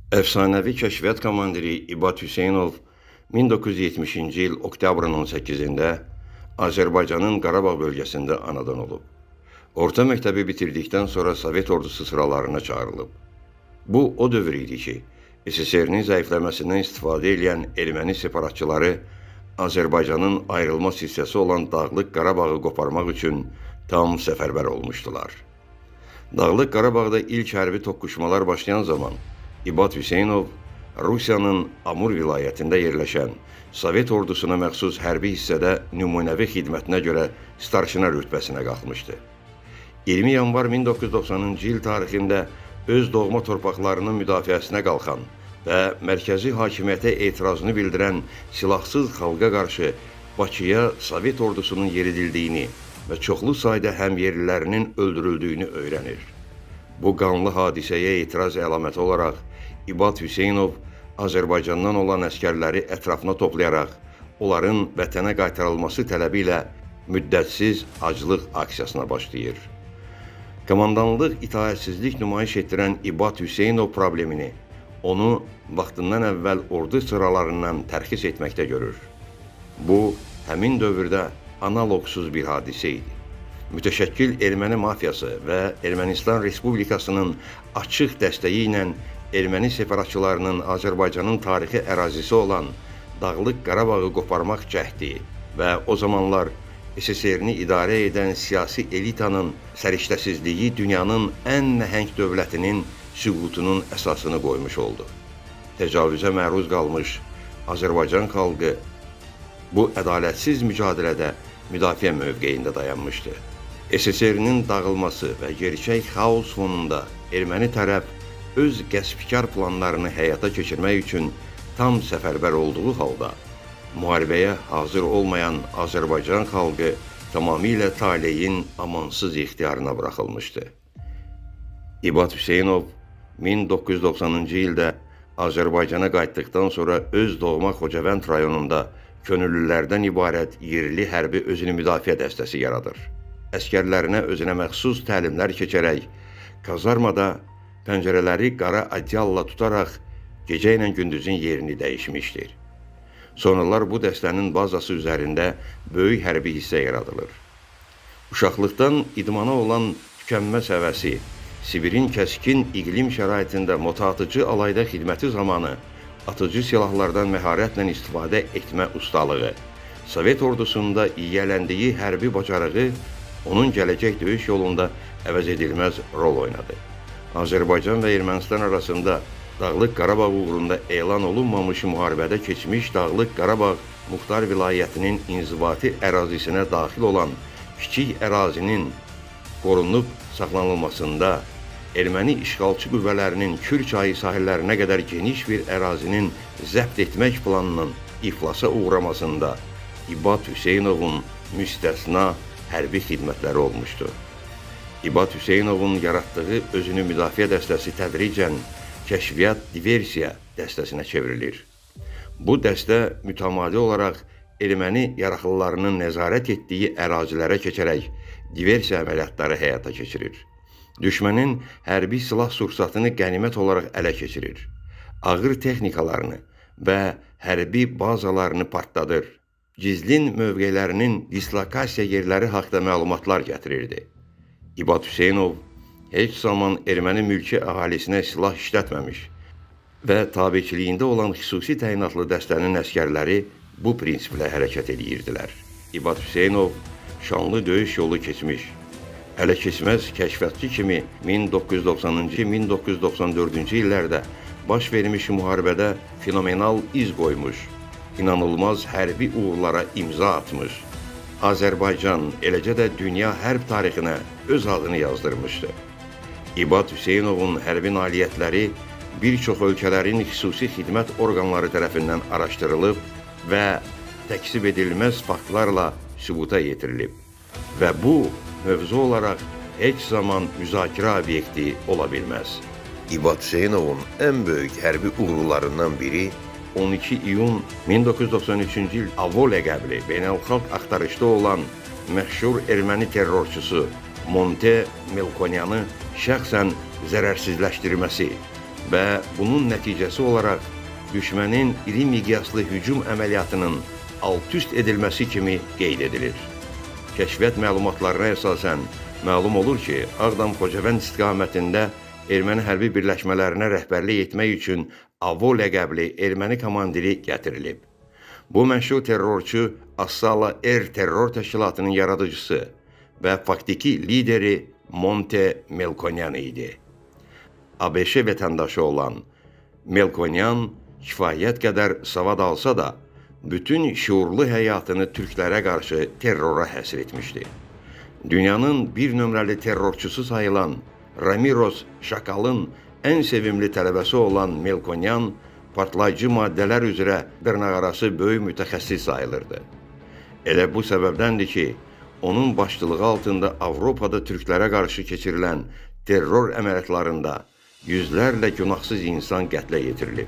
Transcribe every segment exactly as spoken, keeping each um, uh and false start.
Əfsanəvi kəşfiyyat komandiri İbad Hüseynov min doqquz yüz yetmişinci il oktyabrın on səkkizində Azərbaycanın Qarabağ bölgəsində anadan olub. Orta məktəbi bitirdikdən sonra Sovet ordusu sıralarına çağrılıb. Bu, o dövr idi ki, S S R-nin zəifləməsindən istifadə edən erməni separatçıları Azərbaycanın ayrılmaz hissəsi olan Dağlıq Qarabağı qoparmaq üçün tam səfərbər olmuşdular. Dağlıq Qarabağda ilk hərbi toqquşmalar başlayan zaman İbad Hüseynov Rusiyanın Amur vilayətində yerləşən Sovet ordusuna məxsus hərbi hissədə nümunəvi xidmətinə görə starşina rütbəsinə qalxmışdı. iyirmi yanvar min doqquz yüz doxsanıncı il tarixində öz doğma torpaqlarının müdafiəsinə qalxan və mərkəzi hakimiyyətə etirazını bildirən silahsız xalqa qarşı Bakıya Sovet ordusunun yeridildiyini və çoxlu sayda həmyerlilərinin öldürüldüyünü öyrənir. Bu qanlı hadisəyə etiraz əlaməti olaraq İbad Hüseynov Azərbaycandan olan əskərləri ətrafına toplayaraq onların vətənə qaytarılması tələbi ilə müddətsiz aclıq aksiyasına başlayır. Komandanlıq itaətsizlik nümayiş etdirən İbad Hüseynov problemini onu vaxtından əvvəl ordu sıralarından tərxis etməkdə görür. Bu, həmin dövrdə analoqsuz bir hadisə idi. Mütəşəkkil erməni mafiyası və Ermənistan Respublikasının açıq dəstəyi ilə erməni separatçılarının Azərbaycanın tarixi ərazisi olan Dağlıq Qarabağı qoparmaq cəhdi və o zamanlar S S R-ni idarə edən siyasi elitanın səriştəsizliyi dünyanın ən nəhəng dövlətinin süqutunun əsasını qoymuş oldu. Təcavüzə məruz qalmış Azərbaycan xalqı bu ədalətsiz mücadilədə müdafiə mövqeyində dayanmışdı. S S R-nin dağılması və gerçək xaos fonunda erməni tərəf öz qəsbkar planlarını həyata keçirmək üçün tam səfərbər olduğu halda, müharibəyə hazır olmayan Azərbaycan xalqı tamamilə taleyin amansız ixtiyarına buraxılmışdı. İbad Hüseynov min doqquz yüz doxsanıncı ildə Azərbaycana qayıtdıqdan sonra öz doğma Xocavənd rayonunda könüllülərdən ibarət yerli hərbi özünü müdafiə dəstəsi yaradır. Əskərlərinə özünə məxsus təlimlər keçərək, kazarmada pəncərələri qara adyalla tutaraq gecə ilə gündüzün yerini dəyişmişdir. Sonralar bu dəstənin bazası üzərində böyük hərbi hissə yaradılır. Uşaqlıqdan idmana olan tükənməz həvəsi, Sibirin kəskin iqlim şəraitində motatıcı alayda xidməti zamanı atıcı silahlardan məharətlə istifadə etmə ustalığı, Sovet ordusunda yiyələndiyi hərbi bacarığı onun gələcək döyüş yolunda əvəz edilməz rol oynadı. Azərbaycan və Ermənistan arasında Dağlıq Qarabağ uğrunda elan olunmamış müharibədə keçmiş Dağlıq Qarabağ Muxtar vilayətinin inzibati ərazisinə daxil olan kiçik ərazinin qorunub saxlanılmasında, erməni işğalçı qüvvələrinin Kür çayı sahillərinə qədər geniş bir ərazinin zəbt etmək planının iflasa uğramasında İbad Hüseynovun müstəsna hərbi xidmətləri olmuşdu. İbad Hüseynovun yaratdığı özünü müdafiə dəstəsi tədricən kəşfiyyat diversiya dəstəsinə çevrilir. Bu dəstə mütəmadi olaraq erməni yaraqlılarının nəzarət etdiyi ərazilərə keçərək diversiya əməliyyatları həyata keçirir. Düşmənin hərbi silah sursatını qənimət olaraq ələ keçirir. Ağır texnikalarını və hərbi bazalarını partladır. Gizlin mövqelərinin dislokasiya yerləri haqda məlumatlar gətirirdi. İbad Hüseynov heç zaman erməni mülki əhalisinə silah işlətməmiş və tabiçiliyində olan xüsusi təyinatlı dəstənin əskərləri bu prinsiplə hərəkət edirdilər. İbad Hüseynov şanlı döyüş yolu keçmiş, ələ keçməz kəşfiyyatçı kimi min doqquz yüz doxsanıncı min doqquz yüz doxsan dördüncü illərdə baş vermiş müharibədə fenomenal iz qoymuş, inanılmaz hərbi uğurlara imza atmış, Azərbaycan, eləcə də dünya hərb tarixinə öz adını yazdırmışdı. İbad Hüseynovun hərbi nailiyyətləri bir çox ölkələrin xüsusi xidmət orqanları tərəfindən araşdırılıb və təksib edilməz faktlarla sübuta yetirilib və bu, mövzu olaraq heç zaman müzakirə obyekti ola bilməz. İbad Hüseynovun ən böyük hərbi uğurlarından biri on iki iyun min doqquz yüz doxsan üçüncü il AVO ləqəbli beynəlxalq axtarışda olan məşhur erməni terrorçusu Monte Melkonyanı şəxsən zərərsizləşdirməsi və bunun nəticəsi olaraq düşmənin iri miqyaslı hücum əməliyyatının alt-üst edilməsi kimi qeyd edilir. Kəşfiyyat məlumatlarına əsasən məlum olur ki, Ağdam-Xocavənd istiqamətində erməni hərbi birləşmələrinə rəhbərlik etmək üçün AVO ləqəbli erməni komandiri gətirilib. Bu məşhur terrorçu Assala Er terror təşkilatının yaradıcısı və faktiki lideri Monte Melkonyan idi. ABŞ vətəndaşı olan Melkonyan kifayət qədər savad alsa da, bütün şuurlu həyatını türklərə qarşı terrora həsr etmişdi. Dünyanın bir nömrəli terrorçusu sayılan Ramiroz Şakalın ən sevimli tələbəsi olan Melkonyan partlayıcı maddələr üzrə dırnaqarası böyük mütəxəssis sayılırdı. Elə bu səbəbdəndir ki, onun başçılığı altında Avropada türklərə qarşı keçirilən terror əməliyyatlarında yüzlərlə günahsız insan qətlə yetirilib.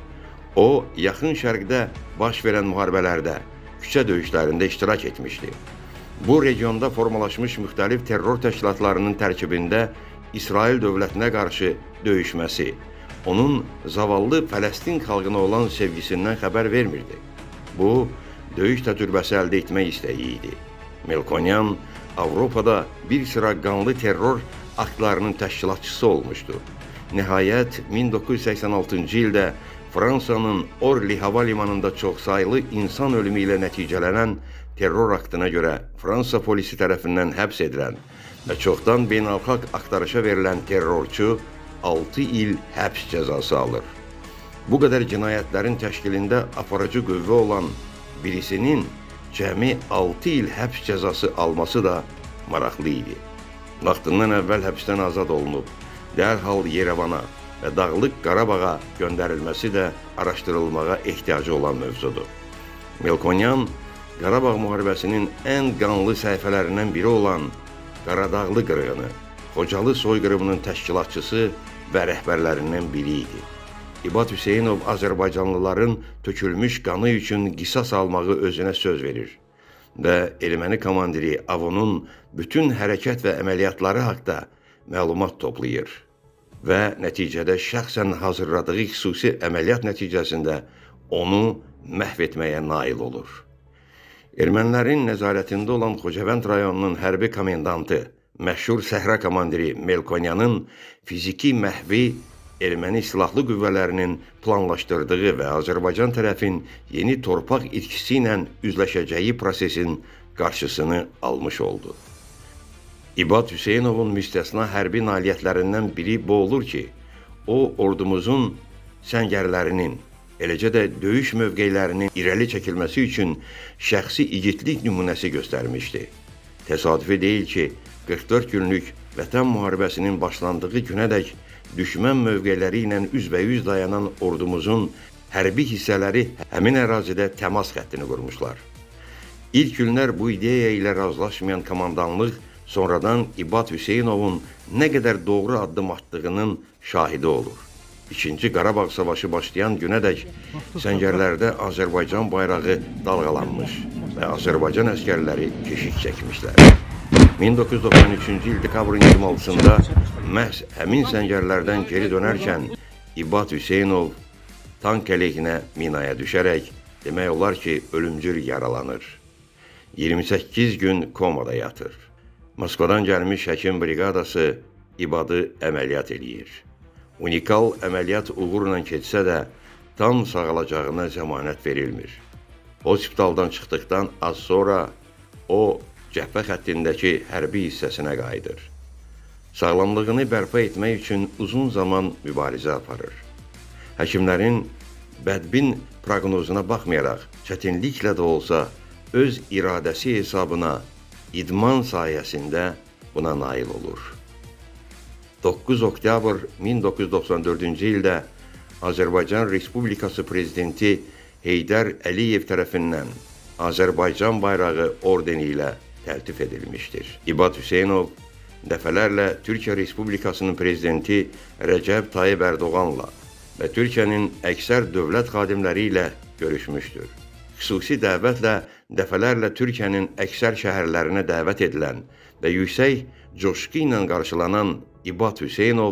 O, yaxın şərqdə baş verən müharibələrdə, küçə döyüşlərində iştirak etmişdi. Bu regionda formalaşmış müxtəlif terror təşkilatlarının tərkibində İsrail dövlətinə qarşı döyüşməsi, onun zavallı Fələstin xalqına olan sevgisindən xəbər vermirdi. Bu, döyüş təcrübəsi əldə etmək istəyi idi. Melkonyan Avropada bir sıra qanlı terror aktlarının təşkilatçısı olmuşdu. Nəhayət, min doqquz yüz səksən altıncı ildə Fransanın Orly hava limanında çoxsaylı insan ölümü ilə nəticələnən terror aktına görə Fransa polisi tərəfindən həbs edilən və çoxdan beynəlxalq axtarışa verilən terrorçu altı il həbs cəzası alır. Bu qədər cinayətlərin təşkilində aparıcı qüvvə olan birisinin cəmi altı il həbs cəzası alması da maraqlı idi. Vaxtından əvvəl həbsdən azad olunub, dərhal Yerevana və Dağlıq Qarabağa göndərilməsi də araşdırılmağa ehtiyacı olan mövzudur. Melkonyan, Qarabağ müharibəsinin ən qanlı səhifələrindən biri olan Qaradağlı qırğını, Xocalı soyqırımının təşkilatçısı və rəhbərlərindən biri idi. İbad Hüseynov Azərbaycanlıların tökülmüş qanı üçün qisas almağı özünə söz verir və erməni komandiri AVO-nun bütün hərəkət və əməliyyatları haqda məlumat toplayır və nəticədə şəxsən hazırladığı xüsusi əməliyyat nəticəsində onu məhv etməyə nail olur. Ermənilərin nəzarətində olan Xocavənd rayonunun hərbi komendantı, məşhur səhra komandiri Melkonyanın fiziki məhvi erməni silahlı qüvvələrinin planlaşdırdığı və Azərbaycan tərəfin yeni torpaq itkisi ilə üzləşəcəyi prosesin qarşısını almış oldu. İbad Hüseynovun müstəsna hərbi nailiyyətlərindən biri bu olur ki, o, ordumuzun səngərlərinin, eləcə də döyüş mövqelərinin irəli çəkilməsi üçün şəxsi igidlik nümunəsi göstərmişdi. Təsadüfi deyil ki, qırx dörd günlük Vətən müharibəsinin başlandığı günədək düşmən mövqeləri ilə üzbəyüz dayanan ordumuzun hərbi hissələri həmin ərazidə təmas xəttini qurmuşlar. İlk günlər bu ideya ilə razılaşmayan komandanlıq sonradan İbad Hüseynovun nə qədər doğru addım atdığının şahidi olur. İkinci Qarabağ savaşı başlayan günədək səngərlərdə Azərbaycan bayrağı dalğalanmış və Azərbaycan əskərləri keşik çəkmişlər. min doqquz yüz doxsan üçüncü il dekabrın iyirmi altısında məhz həmin səngərlərdən geri dönərkən İbad Hüseynov tank əleyhinə minaya düşərək demək olar ki, ölümcül yaralanır. iyirmi səkkiz gün komada yatır. Moskvadan gəlmiş həkim briqadası İbadı əməliyyat eləyir. Unikal əməliyyat uğurla keçsə də tam sağalacağına zəmanət verilmir. Hospitaldan çıxdıqdan az sonra o, cəbhə xəttindəki hərbi hissəsinə qayıdır. Sağlamlığını bərpa etmək üçün uzun zaman mübarizə aparır. Həkimlərin bədbin proqnozuna baxmayaraq, çətinliklə də olsa, öz iradəsi hesabına idman sayəsində buna nail olur. doqquz oktyabr min doqquz yüz doxsan dördüncü ildə Azərbaycan Respublikası Prezidenti Heydər Əliyev tərəfindən Azərbaycan bayrağı ordeni ilə təltif edilmişdir. İbad Hüseynov dəfələrlə Türkiyə Respublikasının prezidenti Rəcəb Tayyib Ərdoğanla və Türkiyənin əksər dövlət xadimləri ilə görüşmüşdür. Xüsusi dəvətlə dəfələrlə Türkiyənin əksər şəhərlərinə dəvət edilən və yüksək coşqu ilə qarşılanan İbad Hüseynov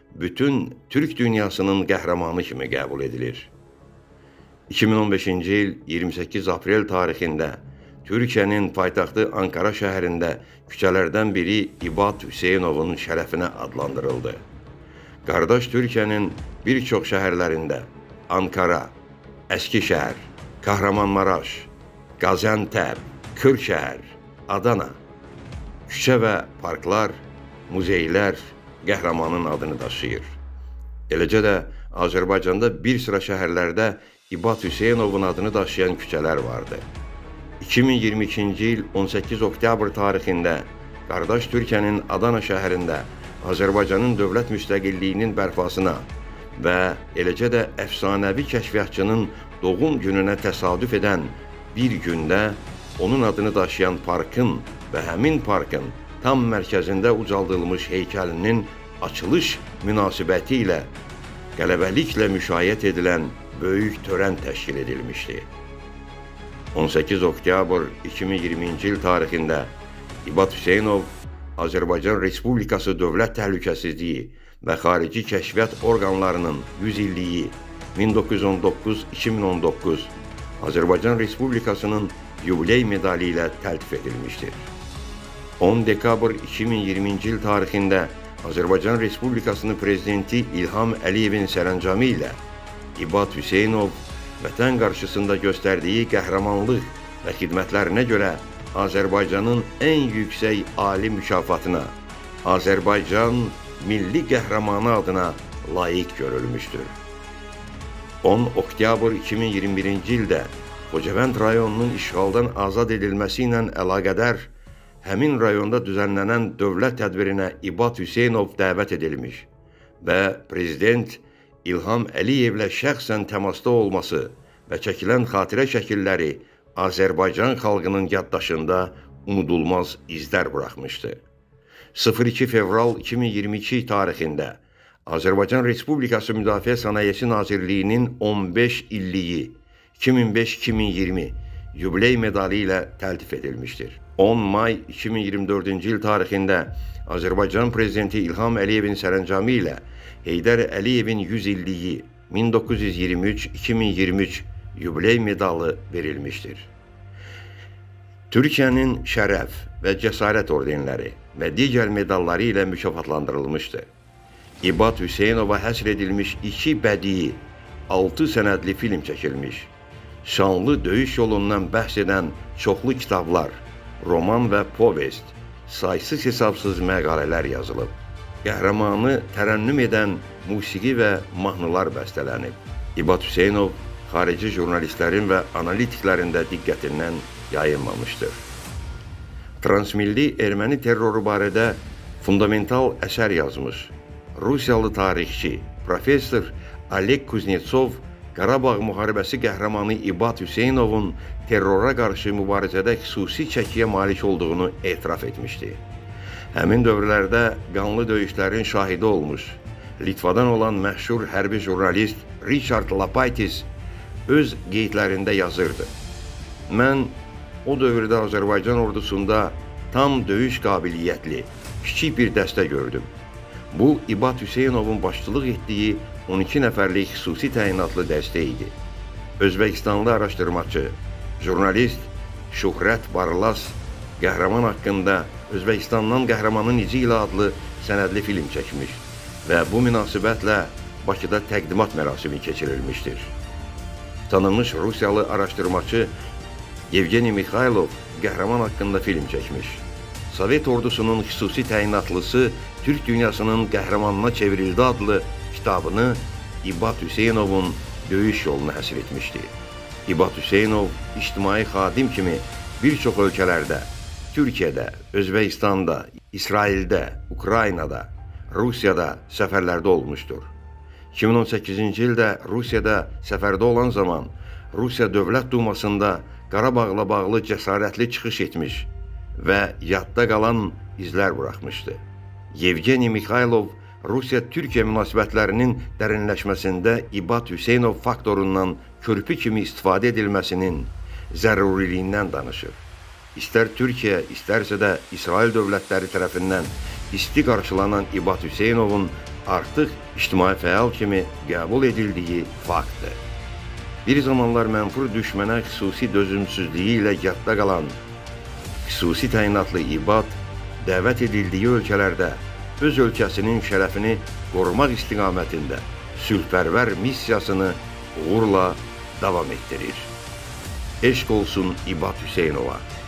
bütün Türk dünyasının qəhrəmanı kimi qəbul edilir. iki min on beşinci il iyirmi səkkiz aprel tarixində Türkiyənin paytaxtı Ankara şəhərində küçələrdən biri İbad Hüseynovun şərəfinə adlandırıldı. Qardaş Türkiyənin bir çox şəhərlərində Ankara, Əskişəhər, Kahramanmaraş, Qaziantep, Kırşəhər, Adana, küçə və parklar, muzeylər qəhrəmanın adını daşıyır. Eləcə də Azərbaycanda bir sıra şəhərlərdə İbad Hüseynovun adını daşıyan küçələr vardı. iki min iyirmi ikinci il on səkkiz oktyabr tarixində qardaş Türkiyənin Adana şəhərində Azərbaycanın dövlət müstəqilliyinin bərpasına və eləcə də əfsanəvi kəşfiyyatçının doğum gününə təsadüf edən bir gündə onun adını daşıyan parkın və həmin parkın tam mərkəzində ucaldılmış heykəlinin açılış münasibəti ilə qələbəliklə müşayiət edilən böyük törən təşkil edilmişdi. on səkkiz oktyabr iki min iyirminci il tarixində İbad Hüseynov Azərbaycan Respublikası Dövlət Təhlükəsizliyi və Xarici Kəşfiyyat orqanlarının yüz illiyi min doqquz yüz on doqquz iki min on doqquz Azərbaycan Respublikasının yubiley medalı ilə təltif edilmişdir. on dekabr iki min iyirminci il tarixində Azərbaycan Respublikasının Prezidenti İlham Əliyevin sərəncamı ilə İbad Hüseynov vətən qarşısında göstərdiyi qəhrəmanlıq və xidmətlərinə görə Azərbaycanın ən yüksək ali mükafatına, Azərbaycan Milli Qəhrəmanı adına layiq görülmüşdür. on oktyabr iki min iyirmi birinci ildə Xocavənd rayonunun işğaldan azad edilməsi ilə əlaqədar həmin rayonda düzənlənən dövlət tədbirinə İbad Hüseynov dəvət edilmiş və Prezident İlham Əliyevlə şəxsən təmasda olması və çəkilən xatirə şəkilləri Azərbaycan xalqının yaddaşında unudulmaz izlər buraxmışdı. sıfır iki fevral iki min iyirmi iki tarixində Azərbaycan Respublikası Müdafiə Sənayesi Nazirliyinin on beş illiyi iki min beş iki min iyirmi yubiley medalı ilə təltif edilmişdir. on may iki min iyirmi dördüncü il tarixində Azərbaycan Prezidenti İlham Əliyevin sərəncamı ilə Heydər Əliyevin yüz illiyi min doqquz yüz iyirmi üç iki min iyirmi üç yubiley medalı verilmişdir. Türkiyənin şərəf və cəsarət ordenləri və digər medalları ilə mükafatlandırılmışdı. İbad Hüseynova həsr edilmiş iki bədii, altı sənədli film çəkilmiş, şanlı döyüş yolundan bəhs edən çoxlu kitablar, roman və povest, saysız hesabsız məqalələr yazılıb. Qəhrəmanı tərənnüm edən musiqi və mahnılar bəstələnib. İbad Hüseynov xarici jurnalistlərin və analitiklərin də diqqətindən yayınmamışdır. Transmilli erməni terroru barədə fundamental əsər yazmış Rusiyalı tarixçi, professor Oleg Kuznetsov Qarabağ müharibəsi qəhrəmanı İbad Hüseynovun terrora qarşı mübarizədə xüsusi çəkiyə malik olduğunu etiraf etmişdi. Həmin dövrlərdə qanlı döyüşlərin şahidi olmuş, Litvadan olan məşhur hərbi jurnalist Richard Lapaitis öz qeydlərində yazırdı. Mən o dövrdə Azərbaycan ordusunda tam döyüş qabiliyyətli, kiçik bir dəstə gördüm. Bu, İbad Hüseynovun başçılıq etdiyi on iki nəfərlik xüsusi təyinatlı dəstə idi. Özbəkistanlı araşdırmaçı, jurnalist Şöhrət Barlas qəhrəman haqqında Özbəkistandan Qəhrəmanın İzi ilə adlı sənədli film çəkmiş və bu münasibətlə Bakıda təqdimat mərasimi keçirilmişdir. Tanınmış Rusiyalı araşdırmaçı Yevgeni Mikhaylov qəhrəman haqqında film çəkmiş. Sovet ordusunun xüsusi təyinatlısı Türk dünyasının qəhrəmanına çevrildi adlı kitabını İbad Hüseynovun döyüş yoluna həsr etmişdi. İbad Hüseynov ictimai xadim kimi bir çox ölkələrdə, Türkiyədə, Özbəkistanda, İsraildə, Ukraynada, Rusiyada səfərlərdə olmuşdur. iki min on səkkizinci ildə Rusiyada səfərdə olan zaman Rusiya Dövlət Dumasında Qarabağla bağlı cəsarətli çıxış etmiş və yadda qalan izlər buraxmışdı. Yevgeni Mikhaylov Rusiya-Türkiyə münasibətlərinin dərinləşməsində İbad Hüseynov faktorundan körpü kimi istifadə edilməsinin zəruriliyindən danışır. İstər Türkiyə, istərsə də İsrail dövlətləri tərəfindən isti qarşılanan İbad Hüseynovun artıq ictimai fəal kimi qəbul edildiyi faktdır. Bir zamanlar mənfur düşmənə xüsusi dözümsüzlüyü ilə yadda qalan xüsusi təyinatlı İbad dəvət edildiyi ölkələrdə öz ölkəsinin şərəfini qorumaq istiqamətində sülhpərvər missiyasını uğurla davam etdirir. Eşq olsun İbad Hüseynova.